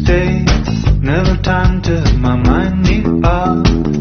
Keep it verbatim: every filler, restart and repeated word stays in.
stay. Never time to my mind need up.